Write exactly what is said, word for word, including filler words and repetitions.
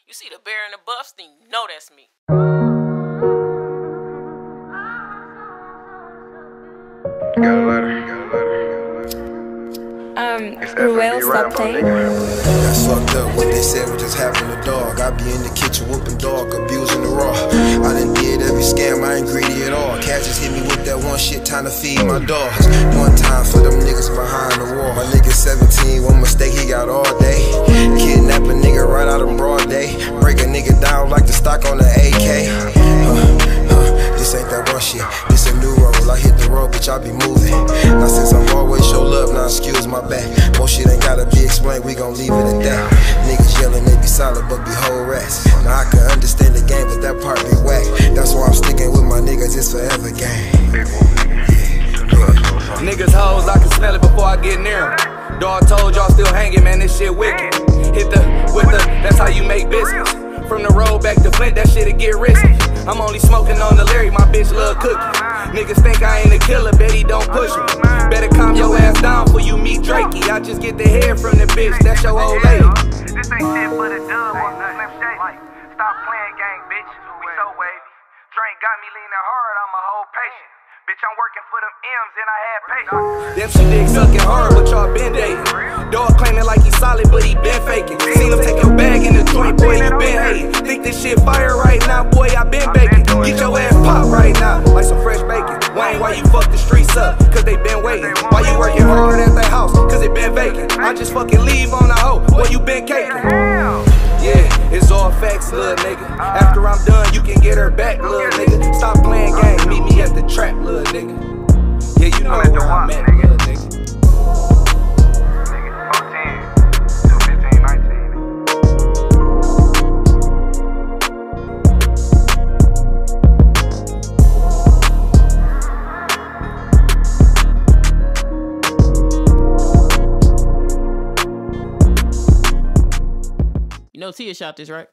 You see the bear in the buffs, then you know that's me. Got a letter, got a letter. Um, Visualz, stop playing. That's fucked up what they said was just having a dog. I be in the kitchen whooping dog, abusing the raw. I done did every scam, I ain't greedy at all. Cats just hit me with that one shit, time to feed my dogs. One time for them niggas behind the wall. My nigga seventeen, one mistake he got all day. Kidnap a nigga right out of broad day. Break a nigga down like the stock on the A K. Huh, huh, this ain't that one shit, this a new roll. I hit the road, bitch, I be moving. Now since I'm always show love, now excuse my back. Most shit ain't gotta be explained, we gon' leave it at that. Niggas yelling, they be solid, but be whole rats. Now I can understand the game, but that part be whack. That's why I'm sticking with my niggas, it's forever gang. Niggas hoes, I can smell it before I get near 'em. Dog told y'all still hanging, man, this shit wicked. Hit the, with the, that's how you make biscuits. From the road back to Flint, that shit'll get risky. I'm only smoking on the Larry, my bitch love cookie. Niggas think I ain't a killer, bet he don't push me. Better calm your ass down before you meet Drakey. I just get the hair from the bitch, that's your old lady. This ain't shit but a dub on Slim Shady. Stop playing gang, bitch, we so wavy. Drink got me leaning hard, I'm a whole patient. Bitch, I'm working for them M's and I had patience. Them shit dick sucking hard, but y'all been dating. Dog claiming like he solid, but he been faking. Seen him take your bag in the joint, boy, you been hating. Think this shit fire right now, boy, I been baking. Get your ass pop right now, like some fresh bacon. Wayne, why you fuck the streets up? Cause they been waiting. Why you working hard at the house? Cause it been vacant. I just fucking leave on the hoe, boy, you been caking. Yeah, it's all facts, little nigga. After I'm done, you can get her back, little nigga. Stop playing game, meet me at the trap, little nigga. Yeah, you know where I'm at, little nigga. You know Tia shot this, right?